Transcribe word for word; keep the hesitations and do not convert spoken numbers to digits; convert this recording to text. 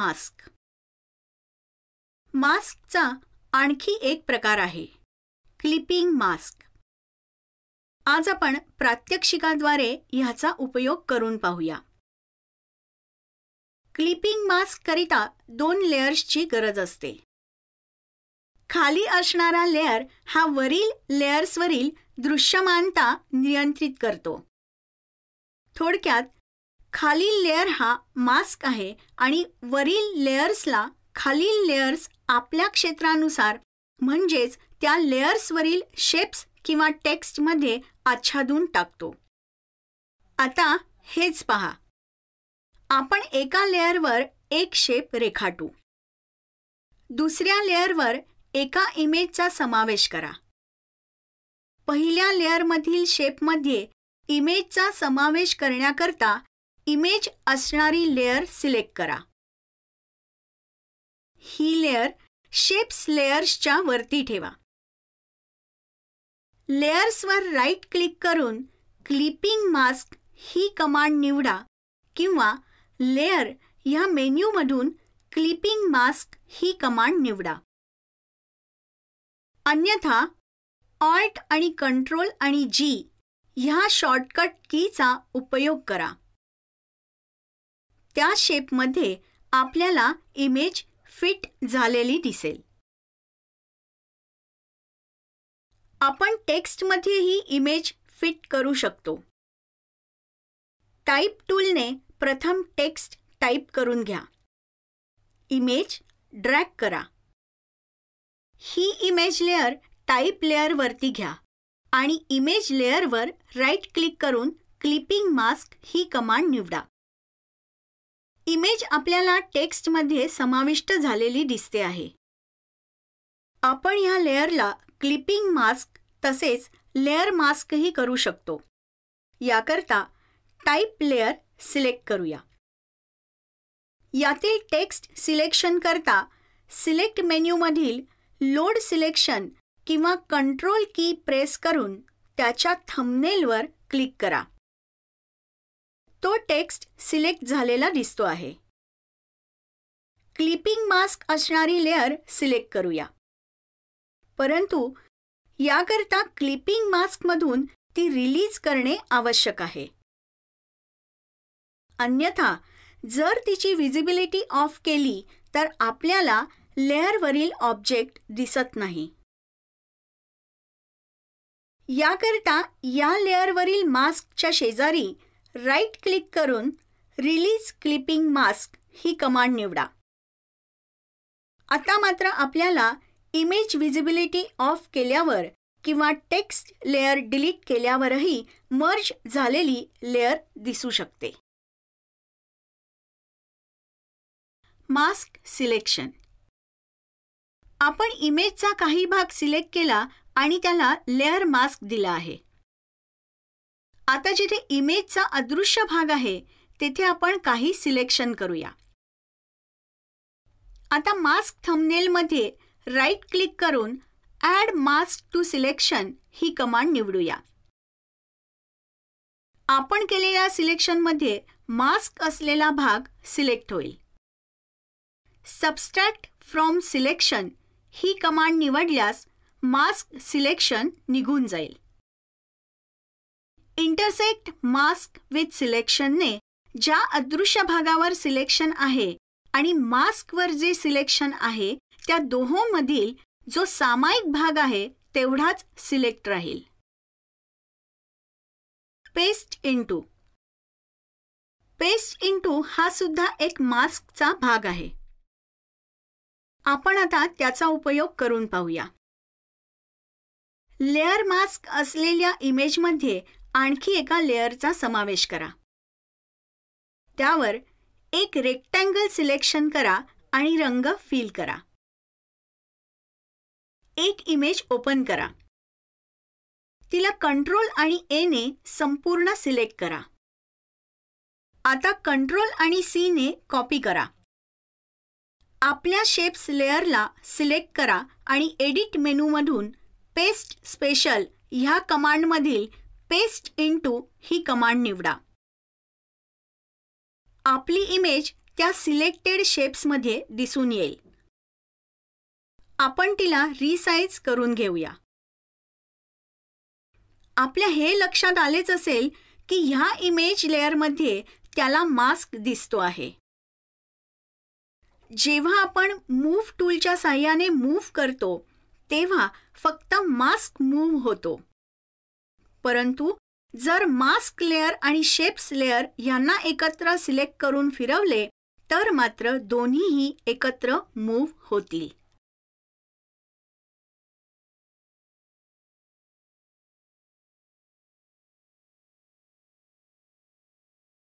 Mask. मास्कचा आणखी एक प्रकार आहे क्लिपिंग मास्क. आज आपण प्रात्यक्षिकाद्वारे ह्याचा उपयोग करून पाहूया. क्लिपिंग मास्क करिता दोन लेयर्सची गरज असते. खाली असणारा लेयर हा वरील लेयर्सवरील दृश्यमानता नियंत्रित करतो. थोडक्यात खालील लेयर हा मास्क आहे आणि वरील लेयर्सला खालील लेयर्स आपल्या क्षेत्रानुसार म्हणजेच त्या लेयर्सवरील शेप्स किंवा टेक्स्टमध्ये आच्छादून टाकतो. आता हेच पहा. आपण एका लेयरवर एक शेप रेखाटू. दुसऱ्या लेयरवर एका इमेजचा समावेश करा. पहिल्या लेयरमधील शेपमध्ये इमेजचा समावेश करण्याकरता इमेज असणारी लेयर सिलेक्ट करा. ही लेयर शेप्स लेयर्सच्या वरती ठेवा. लेयर्सवर राईट क्लिक करून क्लिपिंग मास्क ही कमांड निवडा किंवा लेयर ह्या मेन्यूमधून क्लिपिंग मास्क ही कमांड निवडा. अन्यथा ऑल्ट आणि कंट्रोल आणि जी ह्या शॉर्टकट कीचा उपयोग करा. त्या शेपमध्ये आपल्याला इमेज फिट झालेली दिसेल. आपण टेक्स्टमध्येही इमेज फिट करू शकतो. टाइप टूलने प्रथम टेक्स्ट टाइप करून घ्या. इमेज ड्रॅग करा. ही इमेज लेयर टाइप लेयरवरती घ्या आणि इमेज लेयरवर राईट क्लिक करून क्लिपिंग मास्क ही कमांड निवडा. इमेज आपल्याला टेक्स्टमध्ये समाविष्ट झालेली दिसते आहे. आपण ह्या लेयरला क्लिपिंग मास्क तसेच लेयर मास्कही करू शकतो. याकरता टाइप लेयर सिलेक्ट करूया. यातील टेक्स्ट सिलेक्शन करता सिलेक्ट मेन्यूमधील लोड सिलेक्शन किंवा कंट्रोल की प्रेस करून त्याच्या थंबनेलवर क्लिक करा. तो टेक्स्ट सिलेक्ट झालेला दिसतो आहे. क्लिपिंग मास्क असणारी लेयर सिलेक्ट करूया. परंतु याकरता क्लिपिंग मास्कमधून ती रिलीज करणे आवश्यक आहे. अन्यथा जर तिची विजिबिलिटी ऑफ केली तर आपल्याला लेयरवरील ऑब्जेक्ट दिसत नाही. याकरता या लेयरवरील मास्कच्या शेजारी राईट क्लिक करून रिलीज क्लिपिंग मास्क ही कमांड निवडा. आता मात्र आपल्याला इमेज विजिबिलिटी ऑफ केल्यावर किंवा टेक्स्ट लेयर डिलीट केल्यावरही मर्ज झालेली लेयर दिसू शकते. Mask selection. आपण इमेजचा काही भाग सिलेक्ट केला आणि त्याला लेयर मास्क दिला आहे. आता जिथे इमेजचा अदृश्य भाग आहे तेथे आपण काही सिलेक्शन करूया. आता मास्क थंबनेलमध्ये राईट क्लिक करून ॲड मास्क टू सिलेक्शन ही कमांड निवडूया. आपण केलेल्या सिलेक्शनमध्ये मास्क असलेला भाग सिलेक्ट होईल. सबस्ट्रॅक्ट फ्रॉम सिलेक्शन ही कमांड निवडल्यास मास्क सिलेक्शन निघून जाईल. इंटरसेक्ट मास्क विथ सिलेक्शनने ज्या अदृश्य भागावर सिलेक्शन आहे आणि मास्कवर जे सिलेक्शन आहे त्या दोहोंमधील जो सामायिक भाग आहे तेवढाच सिलेक्ट राहील. Paste into. पेस्ट इनटू हा सुद्धा एक मास्कचा भाग आहे. आपण आता त्याचा उपयोग करून पाहूया. लेयर मास्क असलेल्या इमेजमध्ये आणखी एका लेयरचा समावेश करा. त्यावर एक रेक्टँगल सिलेक्शन करा आणि रंग फिल करा. एक इमेज ओपन करा. तिला कंट्रोल आणि ए ने संपूर्ण सिलेक्ट करा. आता कंट्रोल आणि सी ने कॉपी करा. आपल्या शेप्स लेयरला सिलेक्ट करा आणि एडिट मेनूमधून पेस्ट स्पेशल ह्या कमांडमधील पेस्ट इनटू ही कमांड निवडा. आपली इमेज त्या सिलेक्टेड शेप्समध्ये दिसून येईल. आपण तिला रिसाइज करून घेऊया. आपल्या हे लक्षात आलेच असेल की ह्या इमेज लेअरमध्ये त्याला मास्क दिसतो आहे. जेव्हा आपण मूव्ह टूलच्या साहाय्याने मूव्ह करतो तेव्हा फक्त मास्क मूव्ह होतो. परंतु जर मास्क लेअर आणि शेप्स लेअर यांना एकत्र सिलेक्ट करून फिरवले तर मात्र दोन्हीही एकत्र मूव्ह होतील.